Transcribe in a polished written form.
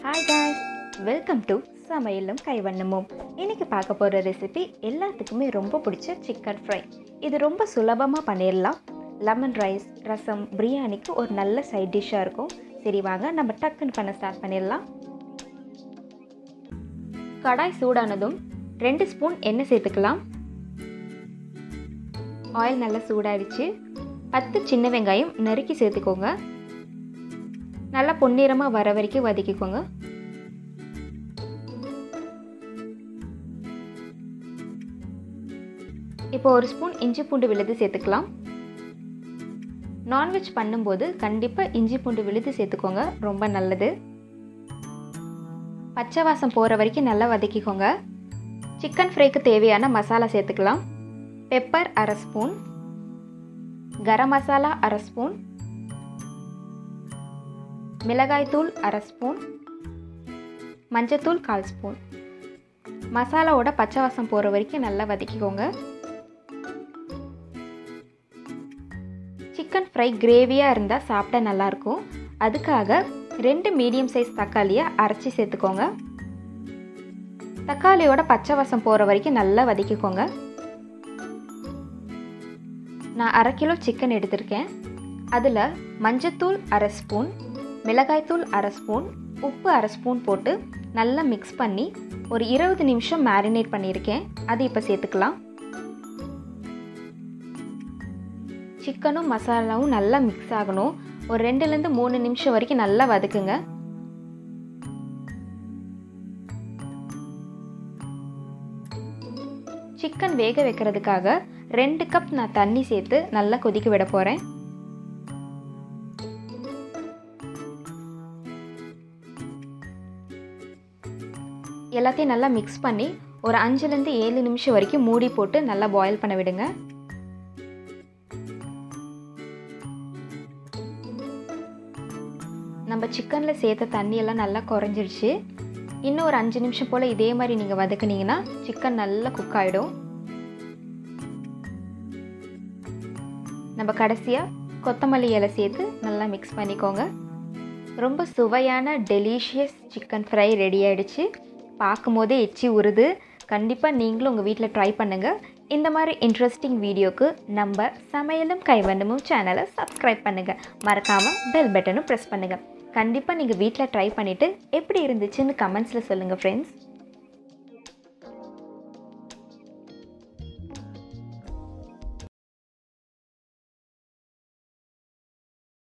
Hi guys, welcome to சமையலும் கைவண்ணமும். இன்னைக்கு பார்க்க போற ரெசிபி எல்லாத்துக்குமே ரொம்ப பிடிச்ச சிக்கன் ஃப்ரை. இது ரொம்ப சுலபமா பண்ணிடலாம். லெமன் ரைஸ், ரசம், பிரியாணிக்கு ஒரு நல்ல சைட் டிஷ்ஷா இருக்கும். சரி வாங்க நம்ம டக்குன்னு பண்ண ஸ்டார்ட் பண்ணிடலாம். கடாய் சூடானதும் 2 ஸ்பூன் எண்ணெய் சேர்த்துக்கலாம். ஆயில் நல்லா சூடாயிடுச்சு. 10 சின்ன வெங்காயம் நறுக்கி சேர்த்துக்கோங்க. நல்லா பொன்னிறமா வர வரைக்கும் வதக்கிக்கோங்க. இப்போ ஒரு ஸ்பூன் இஞ்சி பூண்டு விழுது சேர்த்துக்கலாம். நான்வெஜ் பண்ணும்போது கண்டிப்பா இஞ்சி பூண்டு விழுது சேர்த்துக்கோங்க, ரொம்ப நல்லது. பச்சை வாசம் போற வரைக்கும் நல்லா வதக்கிக்கோங்க. சிக்கன் ஃப்ரைக்கு தேவையான மசாலா சேர்த்துக்கலாம். பெப்பர் 1/2 ஸ்பூன், கரம் மசாலா 1/2 ஸ்பூன், மிளகாய் தூள் 1/2 ஸ்பூன், மஞ்சத்தூள் 1/4 ஸ்பூன். மசாலாவோட பச்சை வாசம் போகிற வரைக்கும் நல்லா வதக்கிக்கோங்க. சிக்கன் ஃப்ரை கிரேவியாக இருந்தால் சாப்பிட்டா நல்லாயிருக்கும். அதுக்காக 2 மீடியம் சைஸ் தக்காளியை அரைச்சி சேர்த்துக்கோங்க. தக்காளியோட பச்சை வாசம் போகிற வரைக்கும் நல்லா வதக்கிக்கோங்க. நான் 1/2 கிலோ சிக்கன் எடுத்திருக்கேன். அதில் மஞ்சத்தூள் 1/2 ஸ்பூன், மிளகாய்த்தூள் 1/2 ஸ்பூன், உப்பு 1/2 ஸ்பூன் போட்டு நல்லா மிக்ஸ் பண்ணி ஒரு 20 நிமிஷம் மேரினேட் பண்ணியிருக்கேன். அது இப்போ சேர்த்துக்கலாம். சிக்கனும் மசாலாவும் நல்லா மிக்ஸ் ஆகணும். ஒரு 2லேருந்து 3 நிமிஷம் வரைக்கும் நல்லா வதக்குங்க. சிக்கன் வேக வைக்கிறதுக்காக 2 கப் நான் தண்ணி சேர்த்து நல்லா கொதிக்க விட போகிறேன். எல்லாத்தையும் நல்லா மிக்ஸ் பண்ணி ஒரு 5லேருந்து 7 நிமிஷம் வரைக்கும் மூடி போட்டு நல்லா பாயில் பண்ண விடுங்க. நம்ம சிக்கனில் சேர்த்த தண்ணியெல்லாம் நல்லா குறைஞ்சிருச்சு. இன்னும் ஒரு 5 நிமிஷம் போல் இதே மாதிரி நீங்கள் வதக்குனீங்கன்னா சிக்கன் நல்லா குக் ஆகிடும். நம்ம கடைசியாக கொத்தமல்லி இலை சேர்த்து நல்லா மிக்ஸ் பண்ணிக்கோங்க. ரொம்ப சுவையான டெலிஷியஸ் சிக்கன் ஃப்ரை ரெடி ஆகிடுச்சு. பார்க்கும் போதே எச்சி உருது. கண்டிப்பாக நீங்களும் உங்கள் வீட்டில் ட்ரை பண்ணுங்கள். இந்த மாதிரி இன்ட்ரெஸ்டிங் வீடியோக்கு நம்ம சமையலும் கைவண்ணமும் சேனலை சப்ஸ்கிரைப் பண்ணுங்கள். மறக்காமல் பெல் பட்டனும் ப்ரெஸ் பண்ணுங்கள். கண்டிப்பாக நீங்கள் வீட்டில் ட்ரை பண்ணிவிட்டு எப்படி இருந்துச்சுன்னு கமெண்ட்ஸில் சொல்லுங்கள் ஃப்ரெண்ட்ஸ்.